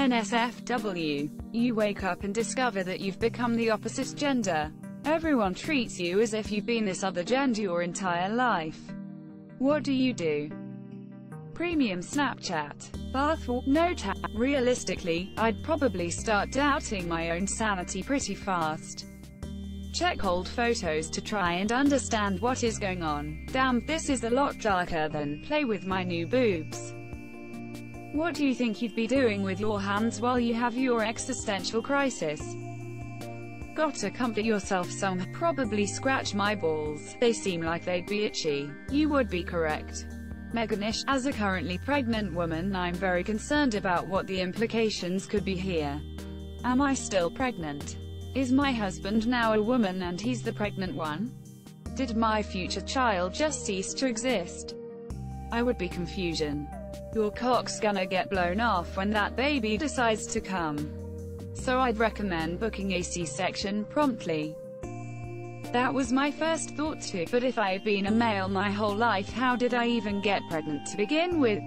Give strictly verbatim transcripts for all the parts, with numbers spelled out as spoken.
N S F W. You wake up and discover that you've become the opposite gender. Everyone treats you as if you've been this other gender your entire life. What do you do? Premium Snapchat. Bath or no tap. Realistically, I'd probably start doubting my own sanity pretty fast. Check old photos to try and understand what is going on. Damn, this is a lot darker than play with my new boobs. What do you think you'd be doing with your hands while you have your existential crisis? Gotta comfort yourself some. Probably scratch my balls. They seem like they'd be itchy. You would be correct. Meganish. As a currently pregnant woman, I'm very concerned about what the implications could be here. Am I still pregnant? Is my husband now a woman and he's the pregnant one? Did my future child just cease to exist? I would be confusion. Your cock's gonna get blown off when that baby decides to come. So I'd recommend booking a C-section promptly. That was my first thought too, but if I had been a male my whole life, how did I even get pregnant to begin with?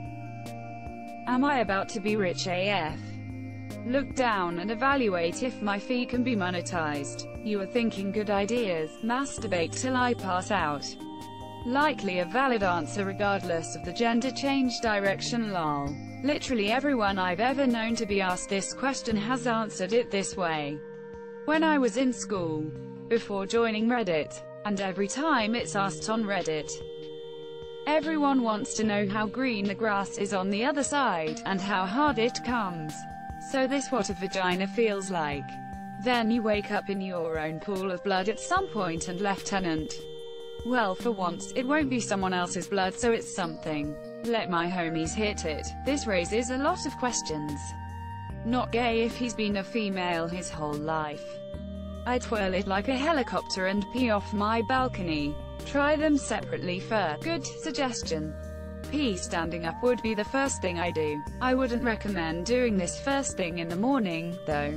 Am I about to be rich A F? Look down and evaluate if my fee can be monetized. You are thinking good ideas. Masturbate till I pass out. Likely a valid answer regardless of the gender change direction lol. Literally everyone I've ever known to be asked this question has answered it this way. When I was in school. Before joining Reddit. And every time it's asked on Reddit. Everyone wants to know how green the grass is on the other side, and how hard it comes. So this what a vagina feels like. Then you wake up in your own pool of blood at some point and Lieutenant. Well, for once, it won't be someone else's blood, so it's something. Let my homies hit it. This raises a lot of questions. Not gay if he's been a female his whole life. I twirl it like a helicopter and pee off my balcony. Try them separately first. Good suggestion. Pee standing up would be the first thing I do. I wouldn't recommend doing this first thing in the morning, though.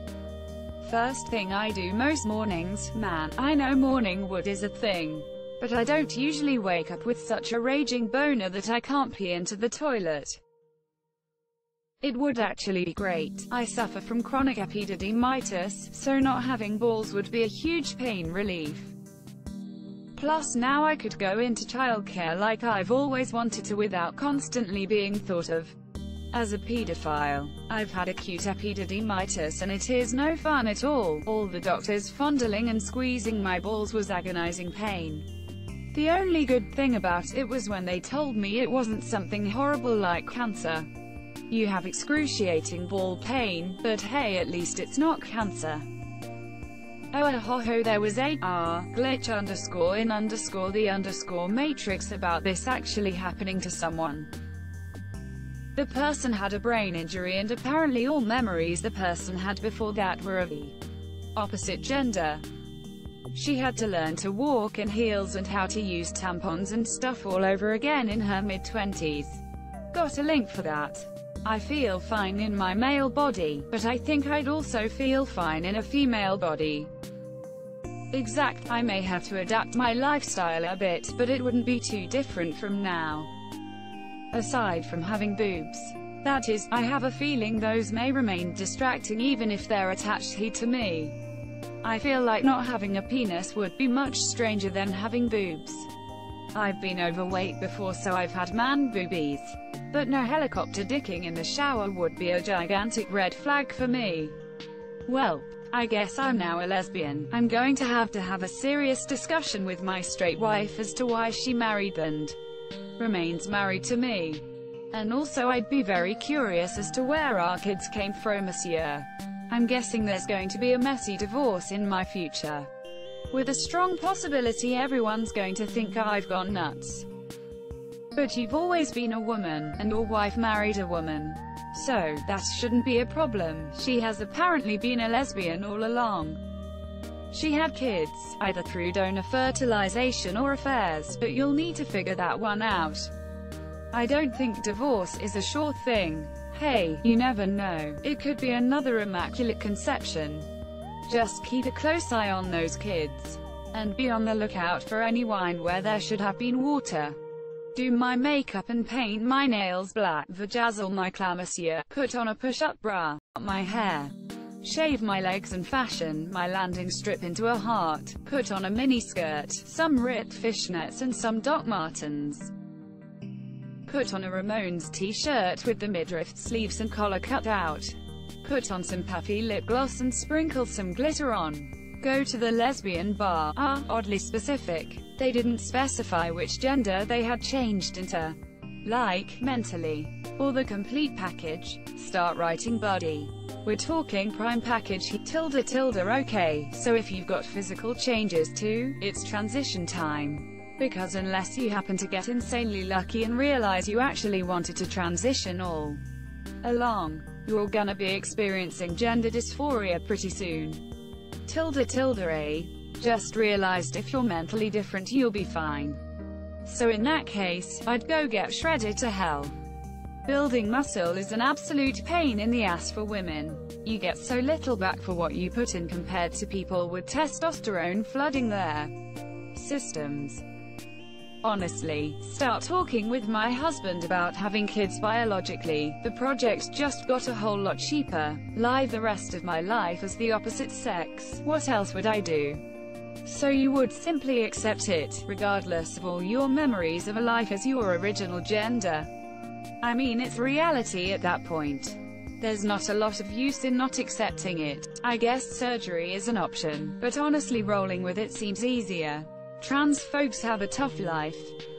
First thing I do most mornings, man, I know morning wood is a thing. But I don't usually wake up with such a raging boner that I can't pee into the toilet. It would actually be great. I suffer from chronic epididymitis, so not having balls would be a huge pain relief. Plus now I could go into childcare like I've always wanted to without constantly being thought of as a pedophile. I've had acute epididymitis and it is no fun at all. All the doctors fondling and squeezing my balls was agonizing pain. The only good thing about it was when they told me it wasn't something horrible like cancer. You have excruciating ball pain, but hey, at least it's not cancer. Oh ah ho ho, there was a r glitch underscore in underscore the underscore matrix about this actually happening to someone. The person had a brain injury and apparently all memories the person had before that were of the opposite gender. She had to learn to walk in heels and how to use tampons and stuff all over again in her mid-twenties. Got a link for that. I feel fine in my male body, but I think I'd also feel fine in a female body. Exact. I may have to adapt my lifestyle a bit, but it wouldn't be too different from now. Aside from having boobs. That is, I have a feeling those may remain distracting even if they're attached here to me. I feel like not having a penis would be much stranger than having boobs. I've been overweight before, so I've had man boobies. But no helicopter dicking in the shower would be a gigantic red flag for me. Well, I guess I'm now a lesbian. I'm going to have to have a serious discussion with my straight wife as to why she married and remains married to me. And also I'd be very curious as to where our kids came from, monsieur. I'm guessing there's going to be a messy divorce in my future. With a strong possibility everyone's going to think I've gone nuts. But you've always been a woman, and your wife married a woman. So, that shouldn't be a problem. She has apparently been a lesbian all along. She had kids, either through donor fertilization or affairs, but you'll need to figure that one out. I don't think divorce is a sure thing. Hey, you never know. It could be another immaculate conception. Just keep a close eye on those kids. And be on the lookout for any wine where there should have been water. do my makeup and paint my nails black, vajazzle my chlamydia, put on a push-up bra, my hair, shave my legs and fashion my landing strip into a heart, put on a miniskirt, some ripped fishnets and some Doc Martens, put on a Ramones t-shirt with the midriff sleeves and collar cut out, put on some puffy lip gloss and sprinkle some glitter on, go to the lesbian bar. Ah, oddly specific. They didn't specify which gender they had changed into. Like, mentally. Or the complete package. Start writing buddy. We're talking prime package, tilde tilde okay, so if you've got physical changes too, it's transition time. Because unless you happen to get insanely lucky and realize you actually wanted to transition all along, you're gonna be experiencing gender dysphoria pretty soon. Tilde tilde a. Just realized if you're mentally different you'll be fine. So in that case, I'd go get shredded to hell. Building muscle is an absolute pain in the ass for women. You get so little back for what you put in compared to people with testosterone flooding their systems. Honestly, start talking with my husband about having kids biologically. The project just got a whole lot cheaper. Live the rest of my life as the opposite sex. What else would I do? So you would simply accept it, regardless of all your memories of a life as your original gender. I mean, it's reality at that point. There's not a lot of use in not accepting it. I guess surgery is an option, but honestly rolling with it seems easier. Trans folks have a tough life.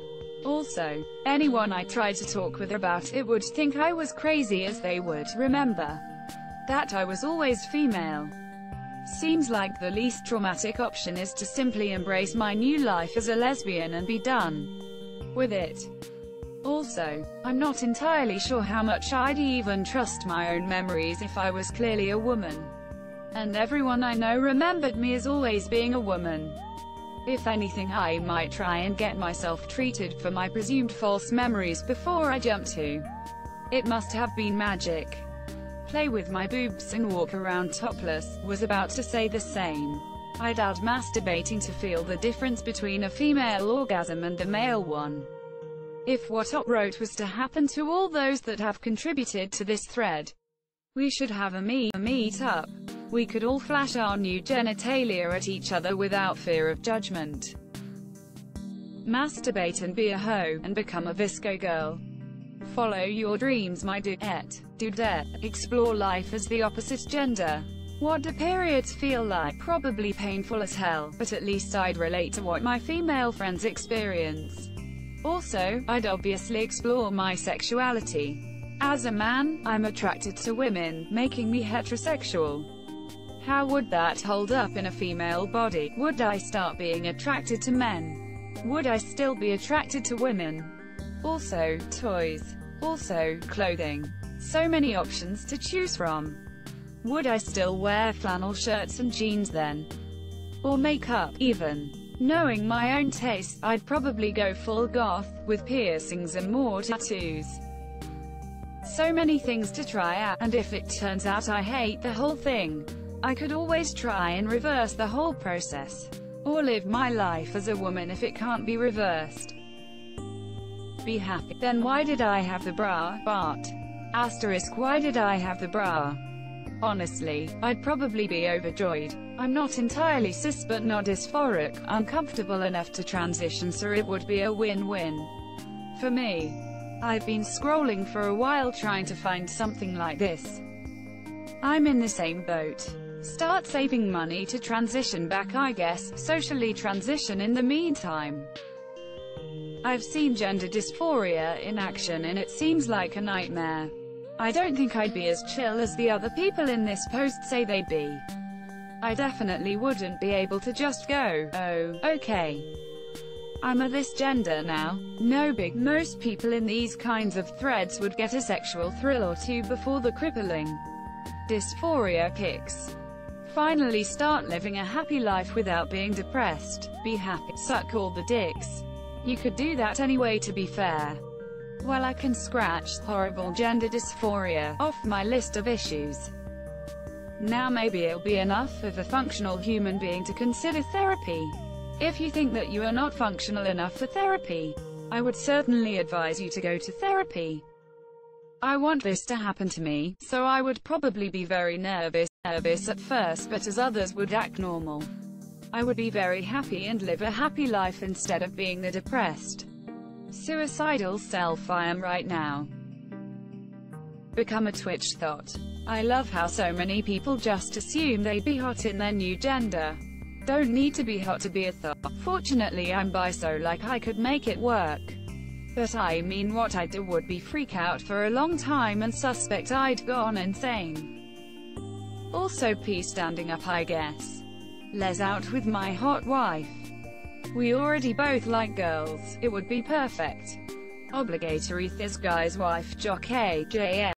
Also, anyone I tried to talk with about it would think I was crazy, as they would remember that I was always female. Seems like the least traumatic option is to simply embrace my new life as a lesbian and be done with it. Also, I'm not entirely sure how much I'd even trust my own memories if I was clearly a woman, and everyone I know remembered me as always being a woman. If anything, I might try and get myself treated for my presumed false memories before I jump to "it must have been magic." Play with my boobs and walk around topless. Was about to say the same. I'd add masturbating to feel the difference between a female orgasm and a male one. If what I wrote was to happen to all those that have contributed to this thread, we should have a meet, a meet up. We could all flash our new genitalia at each other without fear of judgment. Masturbate and be a hoe, and become a visco girl. Follow your dreams, my duet, dudette. Explore life as the opposite gender. What do periods feel like? Probably painful as hell, but at least I'd relate to what my female friends experience. Also, I'd obviously explore my sexuality. As a man, I'm attracted to women, making me heterosexual. How would that hold up in a female body? Would I start being attracted to men? Would I still be attracted to women? Also, toys. Also, clothing. So many options to choose from. Would I still wear flannel shirts and jeans then? Or makeup, even? Knowing my own taste, I'd probably go full goth, with piercings and more tattoos. So many things to try out, and if it turns out I hate the whole thing, I could always try and reverse the whole process. Or live my life as a woman if it can't be reversed. Be happy. Then why did I have the bra? But. Asterisk, why did I have the bra? Honestly, I'd probably be overjoyed. I'm not entirely cis but not dysphoric. I'm comfortable enough to transition, so it would be a win-win for me. I've been scrolling for a while trying to find something like this. I'm in the same boat. Start saving money to transition back, I guess, socially transition in the meantime. I've seen gender dysphoria in action and it seems like a nightmare. I don't think I'd be as chill as the other people in this post say they'd be. I definitely wouldn't be able to just go, oh, okay, I'm a this gender now. No big. Most people in these kinds of threads would get a sexual thrill or two before the crippling dysphoria kicks. Finally start living a happy life without being depressed. Be happy. Suck all the dicks. You could do that anyway, to be fair. Well, I can scratch horrible gender dysphoria off my list of issues. Now maybe it'll be enough of a functional human being to consider therapy. If you think that you are not functional enough for therapy, I would certainly advise you to go to therapy. I want this to happen to me, so I would probably be very nervous, nervous at first, but as others would act normal. I would be very happy and live a happy life instead of being the depressed, suicidal self I am right now. Become a Twitch thought. I love how so many people just assume they be hot in their new gender. Don't need to be hot to be a thought. Fortunately I'm bi, so like I could make it work. But I mean, what I'd do would be freak out for a long time and suspect I'd gone insane. Also pee standing up, I guess. Les out with my hot wife. We already both like girls, it would be perfect. Obligatory this guy's wife, jock A J